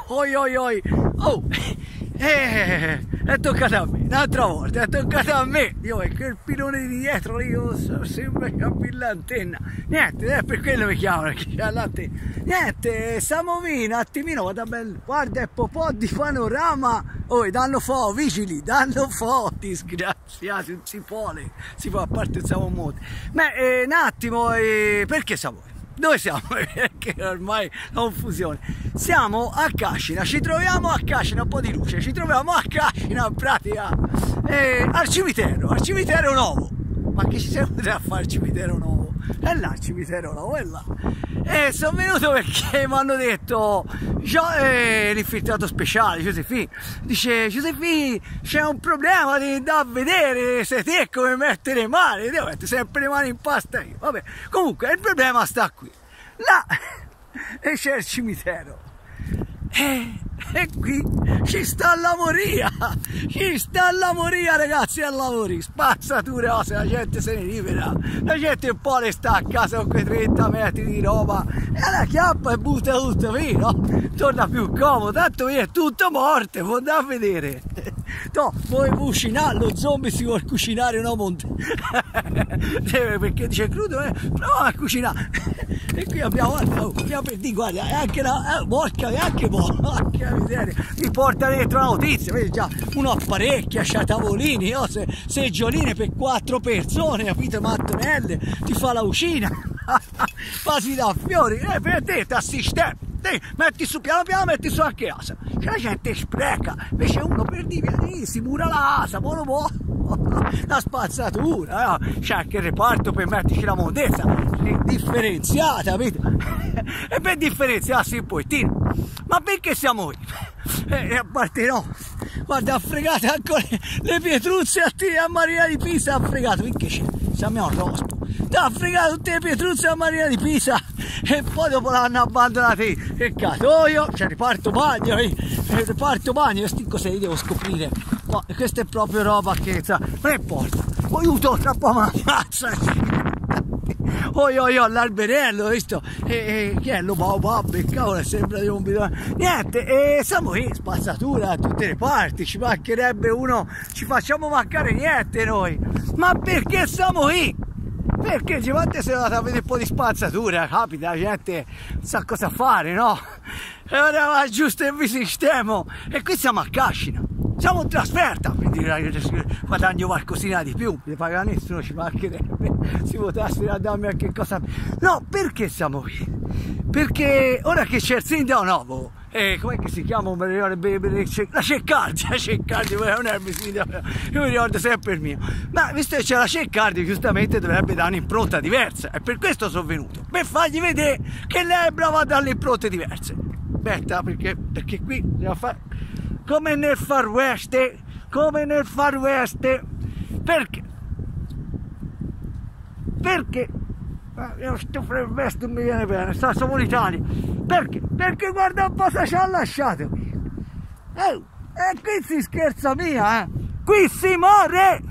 oi oi oi, oh, è toccato a me, un'altra volta, è toccato a me, io e quel pilone di dietro lì, sembra che abbia l'antenna, niente, è per quello mi chiamano, perché c'è l'antenna, niente, stiamo qui un attimino, guarda, è un po' di panorama, oh, danno fuoco, vigili, danno fuoco, disgraziati, non si può, a parte siamo molti, ma un attimo, perché siamo qui? Dove siamo? Perché ormai confusione. Siamo a Cascina, ci troviamo a Cascina, un po' di luce, ci troviamo a Cascina in pratica al cimitero nuovo. Ma che ci siamo venuti a fare il cimitero nuovo? È là il cimitero nuovo, è là. E sono venuto perché mi hanno detto l'infiltrato speciale, Giuseppini, dice Giuseppini c'è un problema da vedere se te come mettere le mani, devo mettere sempre le mani in pasta io, vabbè, comunque il problema sta qui, là e c'è il cimitero e qui ci sta la moria ragazzi, a lavori, spazzature, se la gente se ne libera, la gente un po' ne sta a casa con quei 30 metri di roba e la chiappa e butta tutto via, no? Torna più comodo, tanto via è tutto morto, può andare a vedere. No, vuoi cucinare, lo zombie si vuole cucinare una perché dice crudo, prova a cucinare. E qui abbiamo per dire, guarda, è anche la porca, è anche porca miseria, mi porta dentro la notizia, vedi già, uno apparecchia, c'ha tavolini, no? Seggioline per 4 persone, capito, mattonelle, ti fa la cucina, quasi da fiori, per te ti assiste. Metti su piano piano, metti su anche casa, che la gente spreca, invece uno per dire si mura la casa, la spazzatura, no? C'è anche il reparto per metterci la mondezza differenziata, capito? E per differenziarsi un pochettino, ma perché siamo qui? A parte no, guarda, ha fregato ancora le pietruzze a Marina di Pisa, ha fregato, perché c'è? Siamo a un rospo, ha fregato tutte le pietruzze a Marina di Pisa e poi dopo l'hanno abbandonati il catoio, c'è il reparto bagno, questi cos'è, li devo scoprire, ma questa è proprio roba che non importa, aiuto, tra poco mi ammazza. L'alberello, visto? Che è lo baobab, cavolo, sembra di un bidone. Niente, siamo qui, spazzatura da tutte le parti, ci mancherebbe uno, ci facciamo mancare niente noi. Ma perché siamo qui? Perché ci volte se andate a vedere un po' di spazzatura, capita, la gente non sa cosa fare, no? E ora va giusto in sistema. E qui siamo a Cascina. Siamo in trasferta, quindi guadagno qualcosina di più, ne paga nessuno, ci mancherebbe, si potesse a darmi anche cosa. No, perché siamo qui? Perché ora che c'è il sindaco nuovo, com'è che si chiama? La Ceccardi, non è il sindaco, io mi ricordo sempre il mio. Ma visto che c'è la Ceccardi, giustamente dovrebbe dare un'impronta diversa, e per questo sono venuto, per fargli vedere che lei è brava a dare le impronte diverse. Aspetta, perché qui devo fare come nel Far West, perché? Io sto Far West non mi viene bene, siamo in Italia, perché? Perché guarda un po' se ci ha lasciato qui, e qui si scherza mia, qui si muore,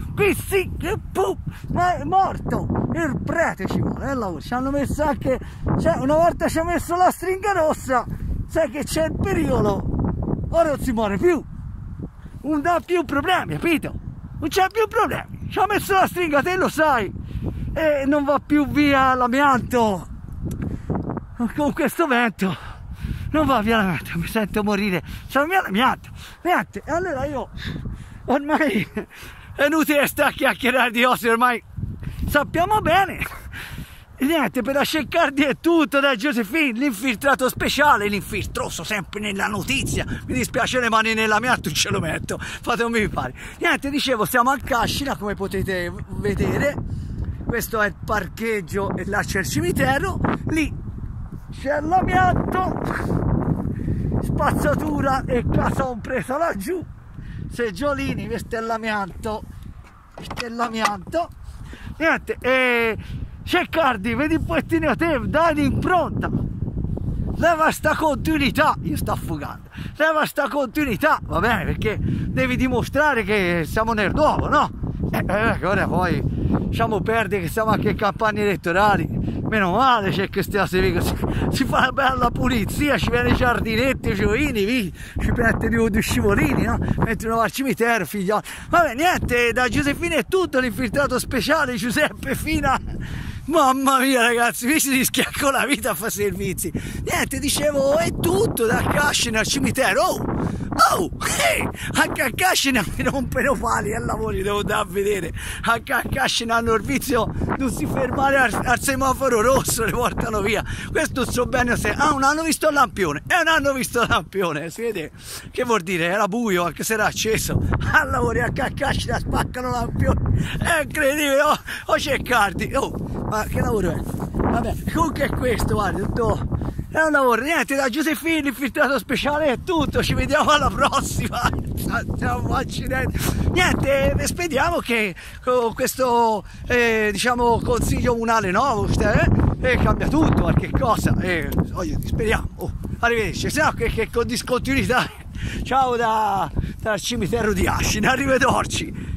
ma è morto, il prete ci vuole, ci hanno messo anche, una volta ci ha messo la stringa rossa, sai che c'è il pericolo. Ora non si muore più, non dà più problemi, capito? Non c'è più problemi, ci ha messo la stringa, te lo sai, e non va più via l'amianto, con questo vento non va via l'amianto, mi sento morire, c'è via l'amianto, niente, e allora io, ormai è inutile stare a chiacchierare di cose, ormai sappiamo bene. Niente, per la Ceccardi è tutto da Giuseppini, l'infiltrato speciale, l'infiltroso sempre nella notizia, mi dispiace le mani nell'amianto, ce lo metto, fatemi fare. Niente, dicevo, siamo a Cascina, come potete vedere, questo è il parcheggio e là c'è il cimitero, lì c'è l'amianto, spazzatura e casa compresa laggiù, seggiolini, questo è l'amianto, niente, Ceccardi, vedi un pochettino te, dai l'impronta, leva sta continuità, io sto affogando, leva sta continuità, va bene, perché devi dimostrare che siamo nel nuovo, no? Ora poi lasciamo perdere che siamo anche in campagne elettorali, meno male c'è questa si fa una bella pulizia, ci viene i giardinetti, i giovini, ci mette due scivolini, no? Mettono al cimitero, figlio. Vabbè, niente, da Giuseppina è tutto, l'infiltrato speciale Giuseppe Fina. Mamma mia ragazzi, vi si rischia con la vita a fare servizi. Niente, dicevo, è tutto da Cascina al cimitero. Anche a Cascina mi rompono pali e lavori, devo andare a vedere. Anche a Cascina hanno il vizio non si fermare al semaforo rosso, le portano via. Questo so bene se non hanno visto il lampione, non hanno visto il lampione, si vede? Che vuol dire? Era buio, anche se era acceso. A lavori anche a Cascina spaccano lampioni. È incredibile, c'è Cardi. Ma che lavoro è? Vabbè, comunque è questo, guarda, tutto. È un lavoro, niente, da Giuseppina, infiltrato speciale è tutto, ci vediamo alla prossima. Niente, speriamo che con questo diciamo consiglio comunale nuovo cambia tutto, qualche cosa, speriamo. Arrivederci, se no che con discontinuità. Ciao dal cimitero di Ascina, arrivederci.